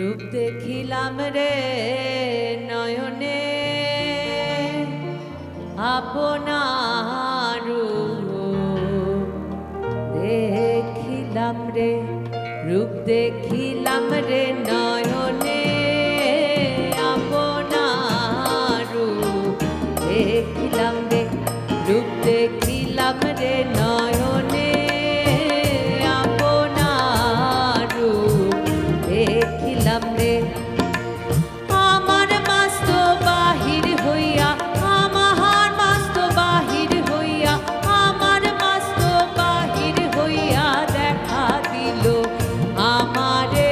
रूप देखिलाम रे नयने आपनार रूप देखिलाम रे रूप देखिलाम रे नयने आपनार रूप देखिलाम रे रूप देखिलाम रे नयने आपनार रूप देखिलाम रे আমার মস্ত বাহির হইয়া আমার মস্ত বাহির হইয়া আমার মস্ত বাহির হইয়া দেখা দিল আমারে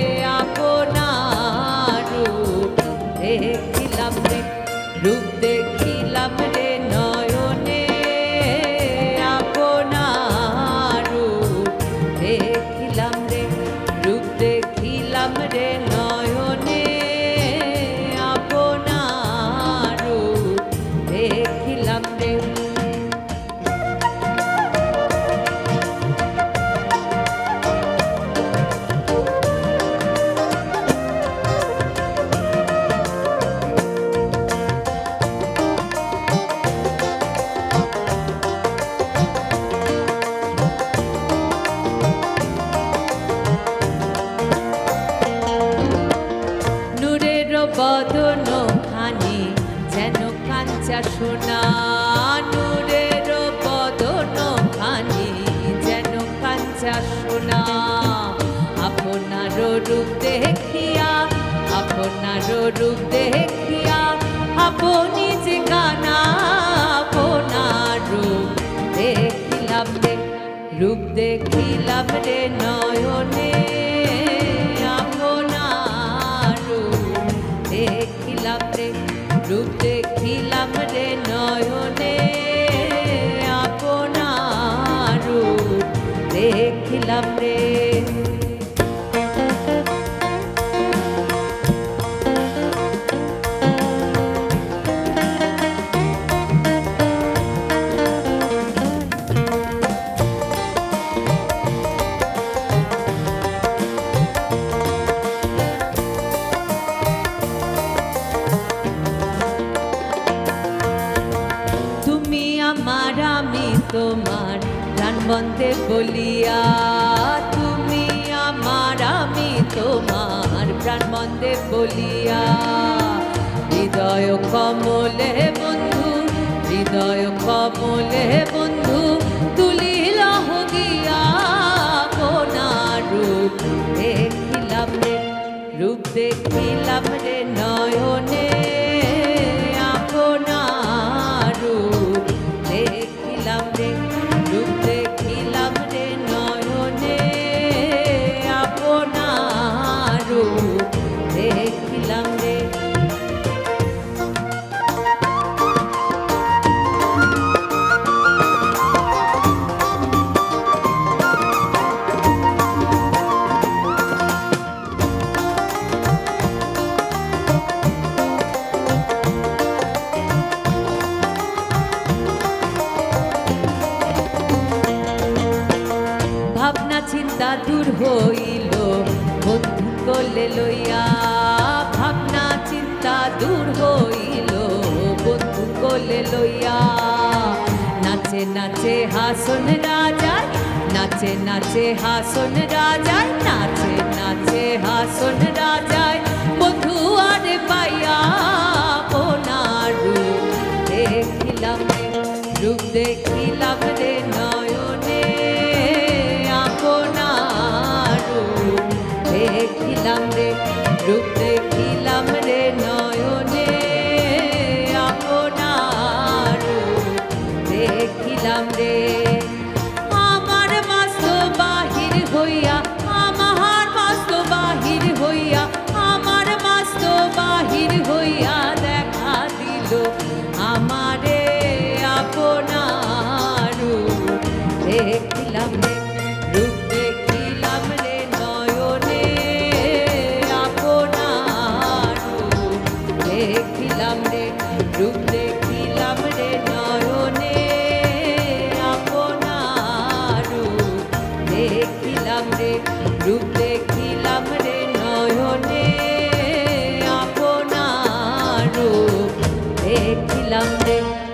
আপনার রূপ দেখিলাম রে রূপ দেখিলাম রে নয়নে আপনার রূপ দেখিলাম রে রূপ দেখিলাম রে নয়নে আপনার রূপ দেখিলাম রে বদন খানি যেন কাঞ্চা সোনা নূরের বদন খানি যেন কাঞ্চা সোনা আপনার রূপ দেখিয়া আপনার রূপ দেখিয়া আপনি যে গানা আপনার রূপ দেখিলাম রে রূপ দেখিলাম রে নয়নে দেখিলাম রে রূপ দেখিলাম রে নয়নে আপনার রূপ দেখিলাম রে আমার আমি তোমার প্রাণ বন্ধে বলিয়া তুমি আমার আমি তোমার প্রাণ বন্ধে বলিয়া হৃদয় কমলে বন্ধু হৃদয় কমলে বন্ধু তুলিল গিয়া আপনার রূপ দেখিলাম রে রূপ দেখিলাম রে নয়নে আপনার রূপ দেখিলাম রে রূপ দেখিলাম রে নয়নে আপনার রূপ দেখিলাম রে ভাবনা চিন্তা দূর হইল বন্ধু কোলে লইয়া ভাবনা চিন্তা দূর হইল বন্ধু কোলে লইয়া নাচে নাচে হাসন রাজায় নাচে নাচে হাসন রাজায় নাচে নাচে হাসন রাজায় বন্ধু আরে পাইয়া আপনার রূপ দেখিলাম রে রূপ দেখিলাম রে নয়নে আপনার রূপ দেখিলাম রে রূপ দেখিলাম রে নয়নে আপনার রূপ দেখিলাম রে আমার মস্ত বাহির হইয়া আমার মস্ত বাহির হইয়া আমার মস্ত বাহির হইয়া দেখা দিল আমারে আপনার রূপ দেখিলাম রে রূপ দেখিলাম রে নয়নে আপনার রূপ দেখিলাম রে রূপ দেখিলাম রে নয়নে আপনার রূপ দেখিলাম রে রূপ দেখিলাম রে নয়নে দেখিলাম রে